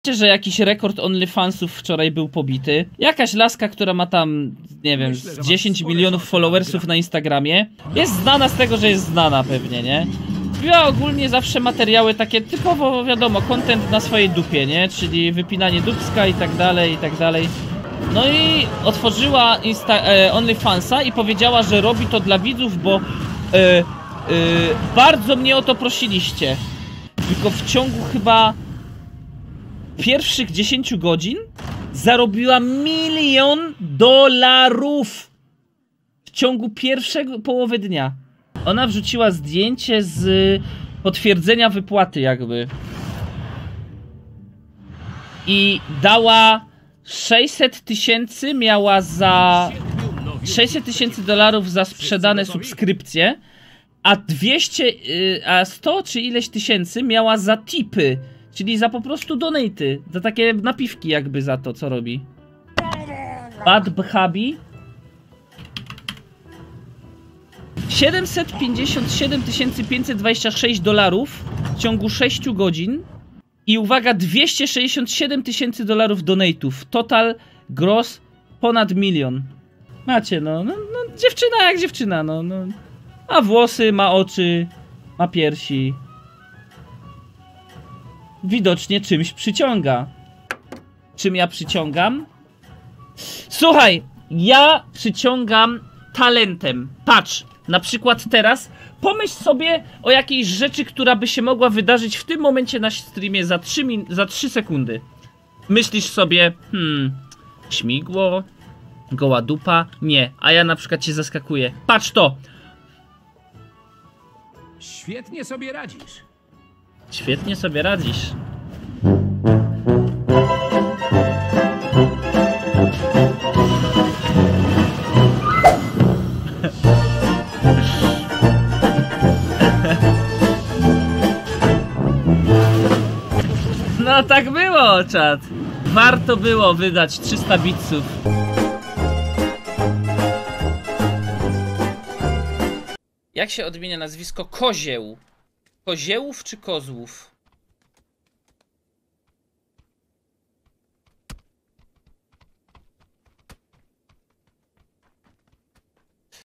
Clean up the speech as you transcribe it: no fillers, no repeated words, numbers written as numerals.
że jakiś rekord OnlyFansów wczoraj był pobity. Jakaś laska, która ma tam, nie wiem, 10 milionów followersów na Instagramie. Jest znana z tego, że jest znana pewnie, nie? Robiła ogólnie zawsze materiały takie typowo, wiadomo, content na swojej dupie, nie? Czyli wypinanie dupska i tak dalej, i tak dalej. No i otworzyła OnlyFansa i powiedziała, że robi to dla widzów, bo bardzo mnie o to prosiliście. Tylko w ciągu chyba pierwszych 10 godzin zarobiła $1 000 000 w ciągu pierwszego połowy dnia. Ona wrzuciła zdjęcie z potwierdzenia wypłaty jakby. I dała 600 tysięcy, miała za 600 tysięcy dolarów za sprzedane subskrypcje, a 100 czy ileś tysięcy miała za tipy, czyli za po prostu donaty, za takie napiwki jakby za to, co robi. Bad Bhabi 757 526 dolarów w ciągu 6 godzin i uwaga, 267 tysięcy dolarów donatów. Total gross ponad 1 milion. Macie, no, dziewczyna jak dziewczyna, no. Ma włosy, ma oczy, ma piersi. Widocznie czymś przyciąga. Czym ja przyciągam? Słuchaj, ja przyciągam talentem. Patrz, na przykład teraz pomyśl sobie o jakiejś rzeczy, która by się mogła wydarzyć w tym momencie na streamie za 3 sekundy. Myślisz sobie, śmigło, goła dupa, nie, a ja na przykład cię zaskakuję. Patrz to! Świetnie sobie radzisz. Świetnie sobie radzisz. No tak było, czat. Warto było wydać 300 bitsów. Jak się odmienia nazwisko Kozieł? Koziełów czy Kozłów?